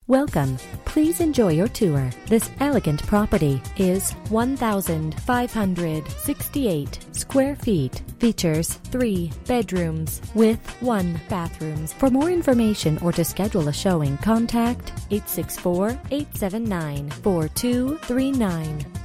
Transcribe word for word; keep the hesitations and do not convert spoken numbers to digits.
Welcome. Please enjoy your tour. This elegant property is one thousand five hundred sixty-eight square feet. Features three bedrooms with one bathroom. For more information or to schedule a showing, contact eight six four, eight seven nine, four two three nine.